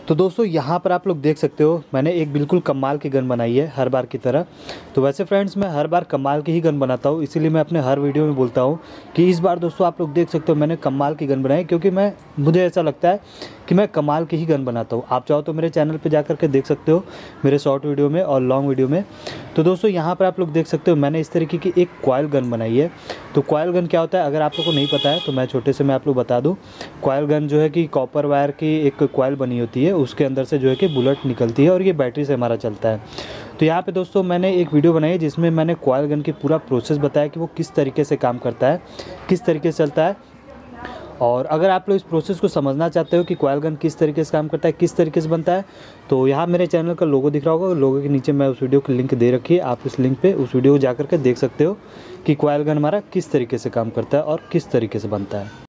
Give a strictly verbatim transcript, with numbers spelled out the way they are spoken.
तो दोस्तों यहाँ पर आप लोग देख सकते हो मैंने एक बिल्कुल कमाल की गन बनाई है हर बार की तरह। तो वैसे फ्रेंड्स मैं हर बार कमाल की ही गन बनाता हूँ, इसीलिए मैं अपने हर वीडियो में बोलता हूँ कि इस बार दोस्तों आप लोग देख सकते हो मैंने कमाल की गन बनाई, क्योंकि मैं मुझे ऐसा लगता है कि मैं कमाल की ही गन बनाता हूँ। आप चाहो तो मेरे चैनल पर जा करके देख सकते हो, मेरे शॉर्ट वीडियो में और लॉन्ग वीडियो में। तो दोस्तों यहाँ पर आप लोग देख सकते हो मैंने इस तरीके की एक कॉइल गन बनाई है। तो कॉइल गन क्या होता है अगर आप लोग को नहीं पता है तो मैं छोटे से मैं आप लोग बता दूँ। कॉइल गन जो है कि कॉपर वायर की एक कॉइल बनी होती है, उसके अंदर से जो है कि बुलेट निकलती है और ये बैटरी से हमारा चलता है। तो यहाँ पे दोस्तों मैंने एक वीडियो बनाई है जिसमें मैंने कॉइल गन की पूरा प्रोसेस बताया कि वो किस तरीके से काम करता है, किस तरीके से चलता है। और अगर आप लोग इस प्रोसेस को समझना चाहते हो कि कॉइल गन किस तरीके से काम करता है, किस तरीके से बनता है, तो यहाँ मेरे चैनल का लोगो दिख रहा होगा, लोगो के नीचे मैं उस वीडियो की लिंक दे रखी है। आप इस लिंक पे उस वीडियो को जा करके देख सकते हो कि कॉइल गन हमारा किस तरीके से काम करता है और किस तरीके से बनता है।